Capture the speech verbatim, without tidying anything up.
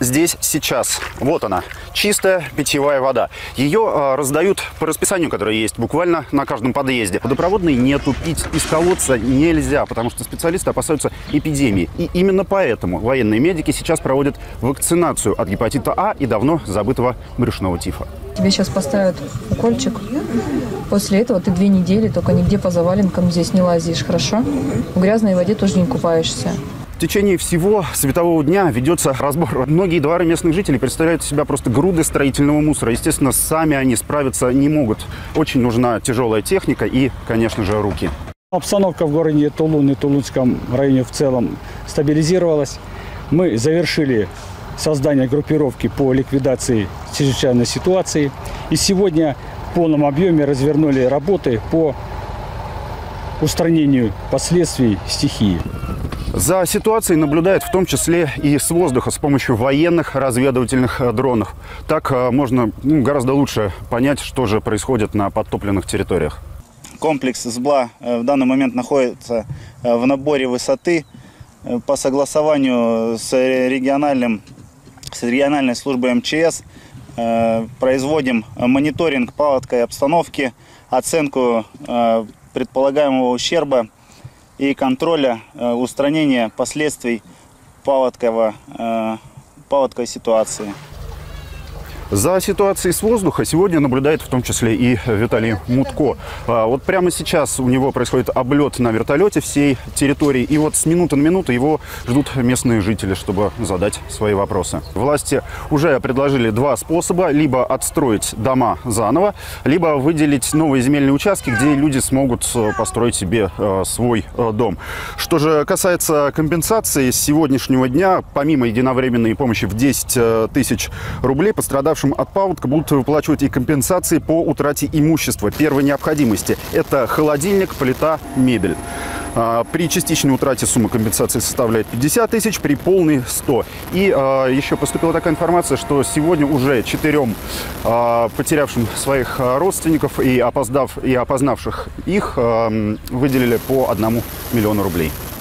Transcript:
здесь сейчас. Вот она, чистая питьевая вода. Ее а, раздают по расписанию, которое есть буквально на каждом подъезде. Водопроводной нету, пить из колодца нельзя, потому что специалисты опасаются эпидемии. И именно поэтому военные медики сейчас проводят вакцинацию от гепатита А и давно забытого брюшного тифа. Тебе сейчас поставят укольчик. После этого ты две недели только нигде по заваленкам здесь не лазишь, хорошо? В грязной воде тоже не купаешься. В течение всего светового дня ведется разбор. Многие дворы местных жителей представляют из себя просто груды строительного мусора. Естественно, сами они справиться не могут. Очень нужна тяжелая техника и, конечно же, руки. Обстановка в городе Тулун и Тулунском районе в целом стабилизировалась. Мы завершили создание группировки по ликвидации чрезвычайной ситуации. И сегодня в полном объеме развернули работы по устранению последствий стихии. За ситуацией наблюдают в том числе и с воздуха с помощью военных разведывательных дронов. Так можно ну, гораздо лучше понять, что же происходит на подтопленных территориях. Комплекс СБЛА в данный момент находится в наборе высоты. По согласованию с региональным, с региональной службой эм че эс производим мониторинг паводковой обстановки, оценку предполагаемого ущерба и контроля устранения последствий паводковой, паводковой ситуации. За ситуацией с воздуха сегодня наблюдает в том числе и Виталий Мутко. Вот прямо сейчас у него происходит облет на вертолете всей территории. И вот с минуты на минуту его ждут местные жители, чтобы задать свои вопросы. Власти уже предложили два способа. Либо отстроить дома заново, либо выделить новые земельные участки, где люди смогут построить себе свой дом. Что же касается компенсации с сегодняшнего дня, помимо единовременной помощи в десять тысяч рублей, пострадавшим от паводка будут выплачивать и компенсации по утрате имущества первой необходимости. Это холодильник, плита, мебель. При частичной утрате сумма компенсации составляет пятьдесят тысяч, при полной сто. И а, еще поступила такая информация, что сегодня уже четырем а, потерявшим своих родственников и, опоздав, и опознавших их а, выделили по одному миллиону рублей.